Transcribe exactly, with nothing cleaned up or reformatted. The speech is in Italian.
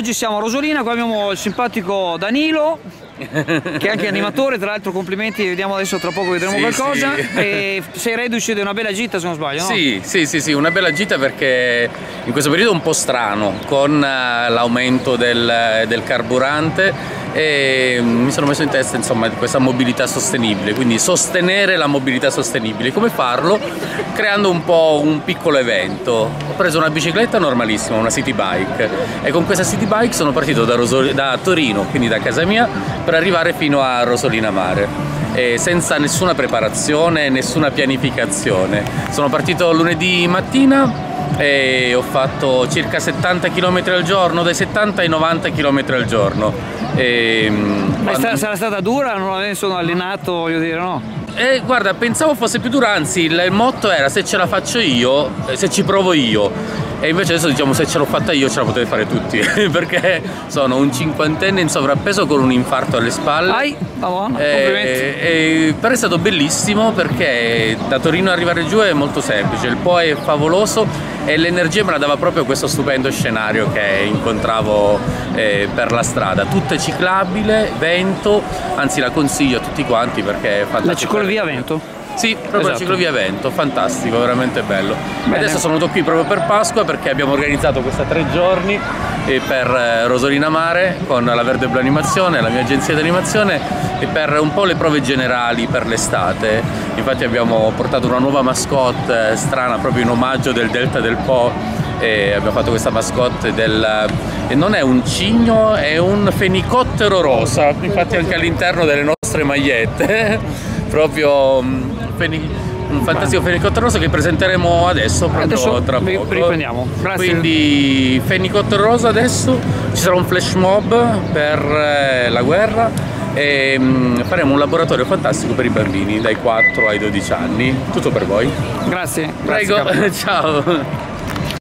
oggi siamo a Rosolina, qua abbiamo il simpatico Danilo, che è anche animatore, tra l'altro complimenti, vediamo adesso tra poco vedremo sì, qualcosa. Sì. E sei reduce di una bella gita se non sbaglio, no? Sì, sì, sì, sì, una bella gita perché in questo periodo è un po' strano con l'aumento del, del carburante e mi sono messo in testa insomma questa mobilità sostenibile, quindi sostenere la mobilità sostenibile. Come farlo? Creando un po' un piccolo evento. Ho preso una bicicletta normalissima, una city bike, e con questa city bike sono partito da, Rosol da Torino, quindi da casa mia, per arrivare fino a Rosolina Mare, e senza nessuna preparazione, nessuna pianificazione. Sono partito lunedì mattina e ho fatto circa settanta chilometri al giorno, dai settanta ai novanta chilometri al giorno. E, Ma quando... sarà stata dura? Non mi sono allenato, voglio dire, no? Eh, guarda, pensavo fosse più dura, anzi il motto era: se ce la faccio io, se ci provo io. E invece adesso diciamo: se ce l'ho fatta io ce la potete fare tutti, perché sono un cinquantenne in sovrappeso con un infarto alle spalle. Ai, buono, e, e, però è stato bellissimo perché da Torino arrivare giù è molto semplice, il Po è favoloso e l'energia me la dava proprio questo stupendo scenario che incontravo eh, per la strada, tutta ciclabile, vento, anzi la consiglio a tutti quanti perché è fantastico. La ciclovia Vento? Sì, proprio esatto. La ciclovia Vento, fantastico, veramente bello. Bene. Adesso sono venuto qui proprio per Pasqua perché abbiamo organizzato questa tre giorni per Rosolina Mare con la Verde Blu Animazione, la mia agenzia di animazione, e per un po' le prove generali per l'estate. Infatti abbiamo portato una nuova mascotte strana proprio in omaggio del Delta del Po, e abbiamo fatto questa mascotte del... e non è un cigno, è un fenicottero rosa, infatti anche all'interno delle nostre magliette proprio feni... un fantastico fenicottero rosa che presenteremo adesso proprio adesso tra poco. Riprendiamo. Grazie. Quindi fenicottero rosa adesso, ci sarà un flash mob per la guerra e faremo un laboratorio fantastico per i bambini dai quattro ai dodici anni, tutto per voi. Grazie. Prego. Grazie, ciao.